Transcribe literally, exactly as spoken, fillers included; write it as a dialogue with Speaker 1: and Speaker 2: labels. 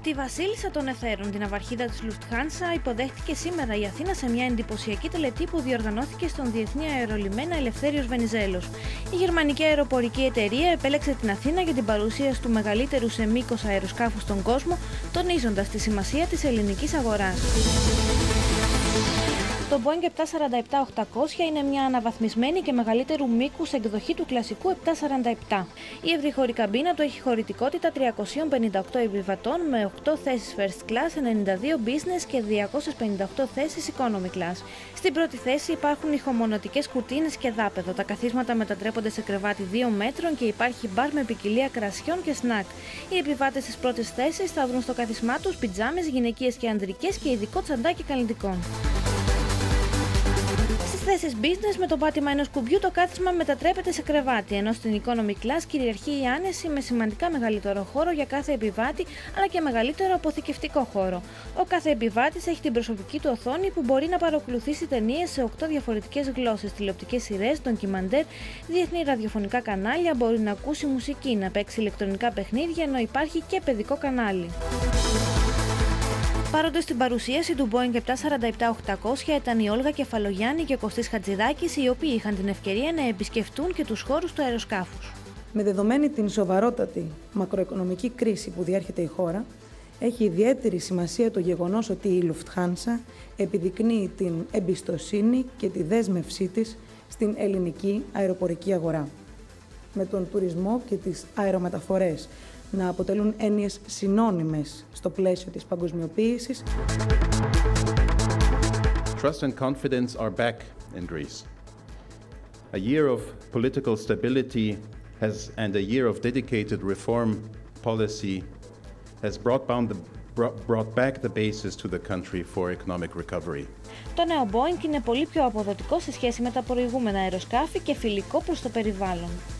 Speaker 1: Τη βασίλισσα των εθέρων, την ναυαρχίδα της Lufthansa, υποδέχτηκε σήμερα η Αθήνα σε μια εντυπωσιακή τελετή που διοργανώθηκε στον Διεθνή Αερολιμένα Ελευθέριος Βενιζέλος. Η γερμανική αεροπορική εταιρεία επέλεξε την Αθήνα για την παρουσίαση του μεγαλύτερου σε μήκος αεροσκάφου στον κόσμο, τονίζοντας τη σημασία της ελληνικής αγοράς. Το Boeing επτακόσια σαράντα επτά οχτακόσια είναι μια αναβαθμισμένη και μεγαλύτερου μήκους εκδοχή του κλασικού επτακόσια σαράντα επτά. Η ευρυχωρή καμπίνα του έχει χωρητικότητα τριακόσιες πενήντα οκτώ επιβατών με οκτώ θέσεις First Class, ενενήντα δύο Business και διακόσιες πενήντα οκτώ θέσεις Economy Class. Στην πρώτη θέση υπάρχουν ηχομονωτικές κουρτίνες και δάπεδο. Τα καθίσματα μετατρέπονται σε κρεβάτι δύο μέτρων και υπάρχει μπαρ με ποικιλία κρασιών και σνακ. Οι επιβάτες στις πρώτες θέσεις θα βρουν στο κάθισμά τους πιτζάμες γυναικείες και ανδρικές και ειδικό τσαντάκι καλλιτικών. Στις θέσεις business με το πάτημα ενός κουμπιού το κάθισμα μετατρέπεται σε κρεβάτι, ενώ στην economy class κυριαρχεί η άνεση με σημαντικά μεγαλύτερο χώρο για κάθε επιβάτη αλλά και μεγαλύτερο αποθηκευτικό χώρο. Ο κάθε επιβάτης έχει την προσωπική του οθόνη που μπορεί να παρακολουθήσει ταινίες σε οκτώ διαφορετικές γλώσσες, τηλεοπτικές σειρές, ντοκιμαντέρ, διεθνή ραδιοφωνικά κανάλια, μπορεί να ακούσει μουσική, να παίξει ηλεκτρονικά παιχνίδια, ενώ υπάρχει και παιδικό κανάλι. Παρόντες στην παρουσίαση του Boeing επτακόσια σαράντα επτά οχτακόσια ήταν η Όλγα Κεφαλογιάννη και ο Κωστής Χατζηδάκης, οι οποίοι είχαν την ευκαιρία να επισκεφτούν και τους χώρους του αεροσκάφους.
Speaker 2: Με δεδομένη την σοβαρότατη μακροοικονομική κρίση που διέρχεται η χώρα, έχει ιδιαίτερη σημασία το γεγονός ότι η Lufthansa επιδεικνύει την εμπιστοσύνη και τη δέσμευσή της στην ελληνική αεροπορική αγορά. Με τον τουρισμό και τις αερομεταφορές να αποτελούν έννοιες συνώνυμες στο πλαίσιο της παγκοσμιοποίησης.
Speaker 3: Trust and confidence are back in Greece. A year of political stability has, and a year of dedicated reform policy has brought, bound the, brought back the basis to the country for economic recovery.
Speaker 1: Το νέο Boeing είναι πολύ πιο αποδοτικό σε σχέση με τα προηγούμενα αεροσκάφη και φιλικό προς το περιβάλλον.